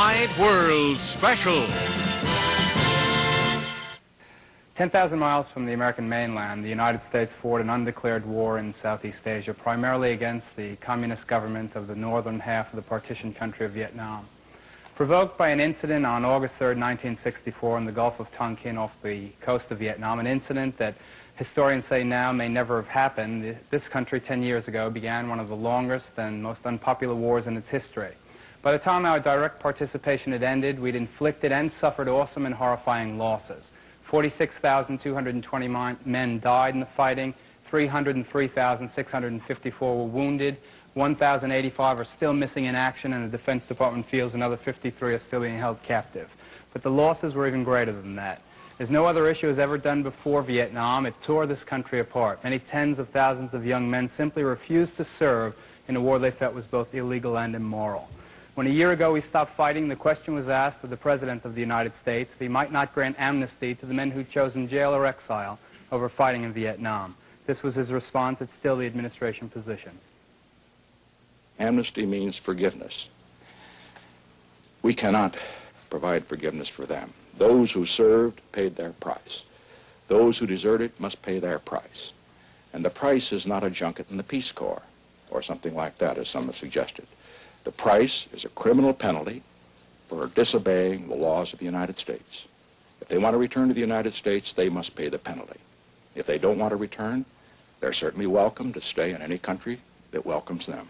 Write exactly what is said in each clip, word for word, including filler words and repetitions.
Wide World Special. ten thousand miles from the American mainland, the United States fought an undeclared war in Southeast Asia, primarily against the communist government of the northern half of the partitioned country of Vietnam. Provoked by an incident on August third, nineteen sixty-four in the Gulf of Tonkin off the coast of Vietnam, an incident that historians say now may never have happened, this country ten years ago began one of the longest and most unpopular wars in its history. By the time our direct participation had ended, we'd inflicted and suffered awesome and horrifying losses. forty-six thousand two hundred twenty men died in the fighting, three hundred three thousand six hundred fifty-four were wounded, one thousand eighty-five are still missing in action, and the Defense Department feels another fifty-three are still being held captive. But the losses were even greater than that. As no other issue has ever done before Vietnam, it tore this country apart. Many tens of thousands of young men simply refused to serve in a war they felt was both illegal and immoral. When a year ago we stopped fighting, the question was asked of the President of the United States if he might not grant amnesty to the men who'd chosen jail or exile over fighting in Vietnam. This was his response. It's still the administration position. Amnesty means forgiveness. We cannot provide forgiveness for them. Those who served paid their price. Those who deserted must pay their price. And the price is not a junket in the Peace Corps or something like that, as some have suggested. The price is a criminal penalty for disobeying the laws of the United States. If they want to return to the United States, they must pay the penalty. If they don't want to return, they're certainly welcome to stay in any country that welcomes them.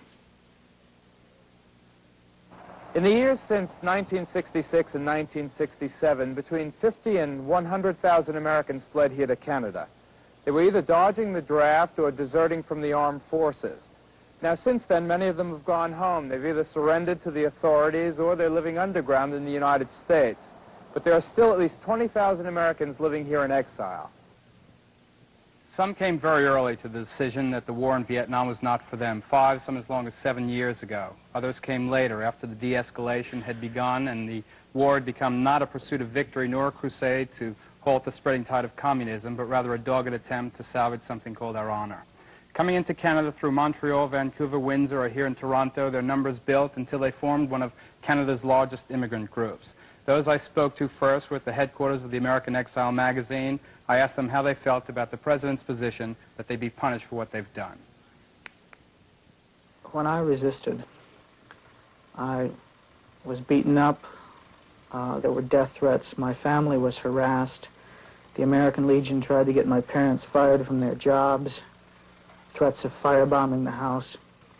In the years since nineteen sixty-six and nineteen sixty-seven, between fifty and one hundred thousand Americans fled here to Canada. They were either dodging the draft or deserting from the armed forces. Now, since then, many of them have gone home. They've either surrendered to the authorities or they're living underground in the United States. But there are still at least twenty thousand Americans living here in exile. Some came very early to the decision that the war in Vietnam was not for them, five, some as long as seven years ago. Others came later, after the de-escalation had begun and the war had become not a pursuit of victory nor a crusade to halt the spreading tide of communism, but rather a dogged attempt to salvage something called our honor. Coming into Canada through Montreal, Vancouver, Windsor, or here in Toronto, their numbers built until they formed one of Canada's largest immigrant groups. Those I spoke to first were at the headquarters of the American Exile magazine. I asked them how they felt about the President's position that they be punished for what they've done. When I resisted, I was beaten up. Uh, there were death threats. My family was harassed. The American Legion tried to get my parents fired from their jobs. Threats of firebombing the house.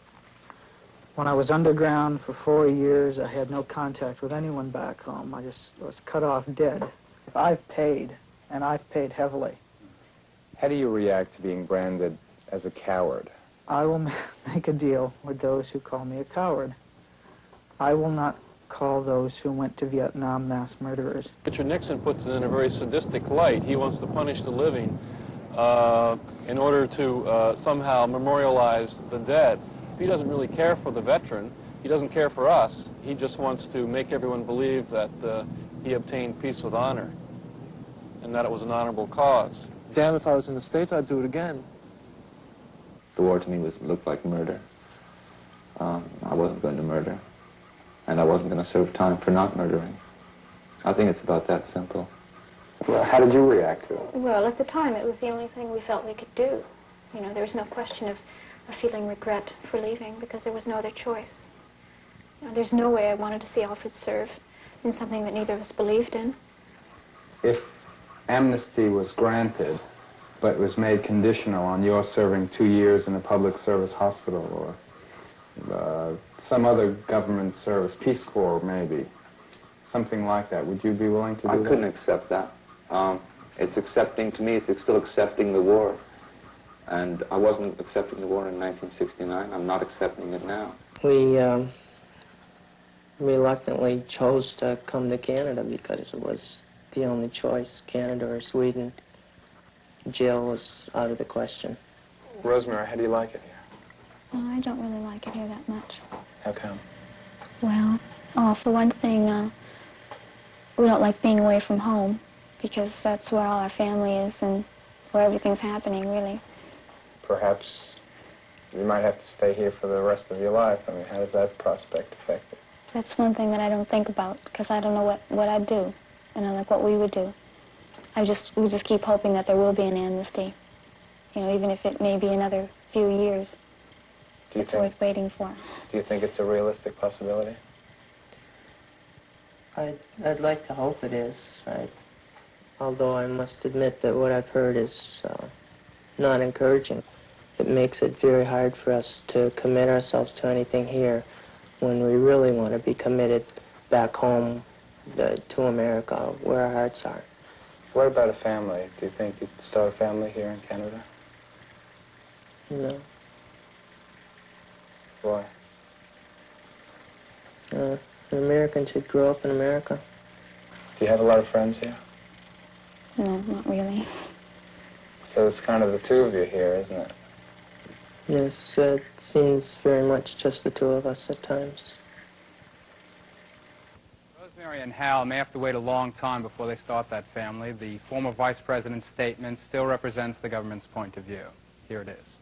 When I was underground for four years, I had no contact with anyone back home. I just was cut off dead. I've paid, and I've paid heavily. How do you react to being branded as a coward? I will make a deal with those who call me a coward. I will not call those who went to Vietnam mass murderers. Richard Nixon puts it in a very sadistic light. He wants to punish the living uh, in order to uh, somehow memorialize the dead. He doesn't really care for the veteran. He doesn't care for us. He just wants to make everyone believe that uh, he obtained peace with honor and that it was an honorable cause. Damn, if I was in the States, I'd do it again. The war to me was looked like murder. Um, I wasn't going to murder, and I wasn't going to serve time for not murdering. I think it's about that simple. Well, how did you react to it? Well, at the time, it was the only thing we felt we could do. You know, there was no question of, of feeling regret for leaving because there was no other choice. You know, there's no way I wanted to see Alfred serve in something that neither of us believed in. If amnesty was granted, but was made conditional on your serving two years in a public service hospital or uh, some other government service, Peace Corps maybe, something like that, would you be willing to do I that? I couldn't accept that. Um, it's accepting, to me, it's still accepting the war. And I wasn't accepting the war in nineteen sixty-nine. I'm not accepting it now. We um, reluctantly chose to come to Canada because it was the only choice, Canada or Sweden. Jail was out of the question. Rosemary, how do you like it here? Well, I don't really like it here that much. How come? Well, oh, for one thing, uh, we don't like being away from home because that's where all our family is and where everything's happening, really. Perhaps you might have to stay here for the rest of your life. I mean, how does that prospect affect it? That's one thing that I don't think about, because I don't know what, what I'd do, you know, like what we would do. I just, we just keep hoping that there will be an amnesty, you know, even if it may be another few years. Do you it's think, worth waiting for. Do you think it's a realistic possibility? I'd, I'd like to hope it is. I, although I must admit that what I've heard is uh, not encouraging. It makes it very hard for us to commit ourselves to anything here when we really want to be committed back home uh, to America, where our hearts are. What about a family? Do you think you'd start a family here in Canada? No. Why? Uh, an American should grow up in America. Do you have a lot of friends here? No, not really. So it's kind of the two of you here, isn't it? Yes, uh, it seems very much just the two of us at times. Rosemary and Hal may have to wait a long time before they start that family. The former vice president's statement still represents the government's point of view. Here it is.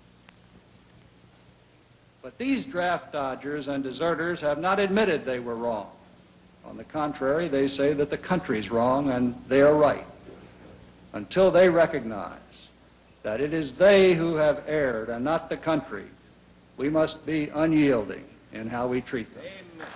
But these draft dodgers and deserters have not admitted they were wrong. On the contrary, they say that the country's wrong and they are right. Until they recognize that it is they who have erred and not the country, we must be unyielding in how we treat them.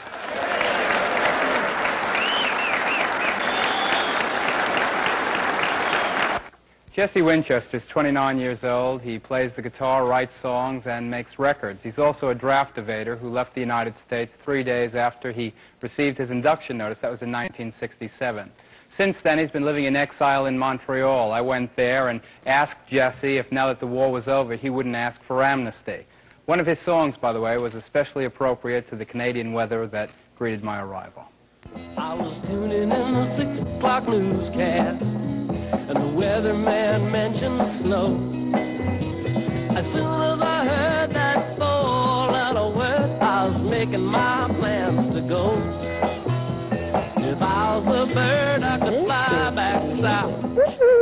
Jesse Winchester is twenty-nine years old. He plays the guitar, writes songs, and makes records. He's also a draft evader who left the United States three days after he received his induction notice. That was in nineteen sixty-seven. Since then, he's been living in exile in Montreal. I went there and asked Jesse if now that the war was over, he wouldn't ask for amnesty. One of his songs, by the way, was especially appropriate to the Canadian weather that greeted my arrival. I was tuning in the six o'clock newscast, and the weatherman mentioned the snow. As soon as I heard that full little word, I was making my plans to go. If I was a bird, I could fly back south. All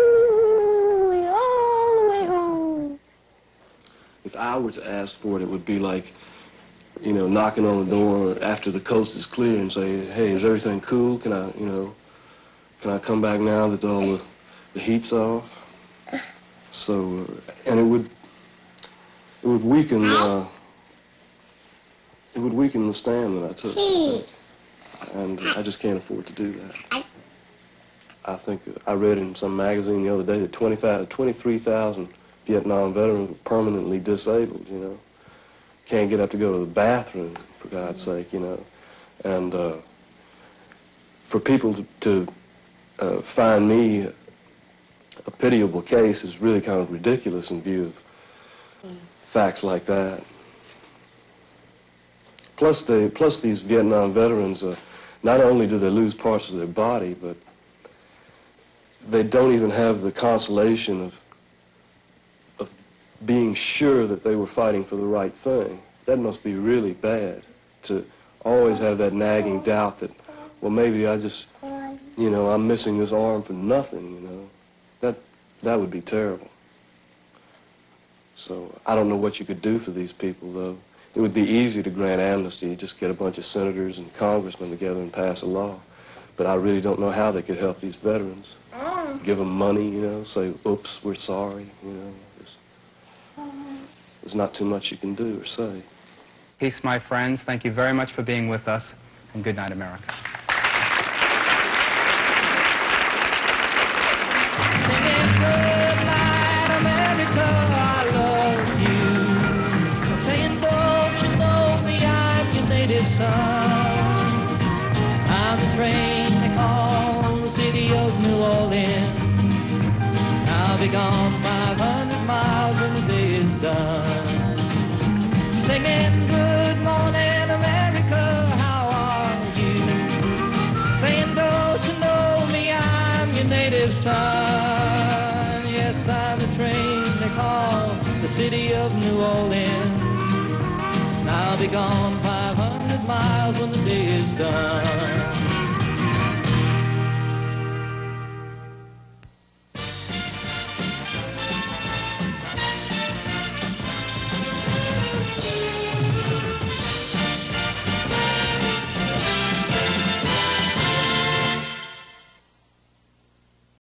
the way home. If I were to ask for it, it would be like, you know, knocking on the door after the coast is clear and say, hey, is everything cool? Can I, you know, can I come back now that all the, the heat's off? So, uh, and it would, it would weaken, uh, it would weaken the stand that I took. And I just can't afford to do that. I think I read in some magazine the other day that twenty-three thousand Vietnam veterans were permanently disabled, you know. Can't get up to go to the bathroom, for God's sake, you know. And uh, for people to, to uh, find me a pitiable case is really kind of ridiculous in view of mm. facts like that. Plus, they, plus these Vietnam veterans, uh, not only do they lose parts of their body, but they don't even have the consolation of, of being sure that they were fighting for the right thing. That must be really bad, to always have that nagging doubt that, well, maybe I just, you know, I'm missing this arm for nothing, you know. That, that would be terrible. So I don't know what you could do for these people, though. It would be easy to grant amnesty, just get a bunch of senators and congressmen together and pass a law. But I really don't know how they could help these veterans. Give them money, you know, say, oops, we're sorry, you know. There's, there's not too much you can do or say. Peace, my friends. Thank you very much for being with us, and good night, America. Son, I'm the train they call the city of New Orleans. I'll be gone five hundred miles when the day is done. Singing good morning America, how are you? Saying don't you know me, I'm your native son. Yes, I'm the train they call the city of New Orleans. I'll be gone five hundred miles when the day is done.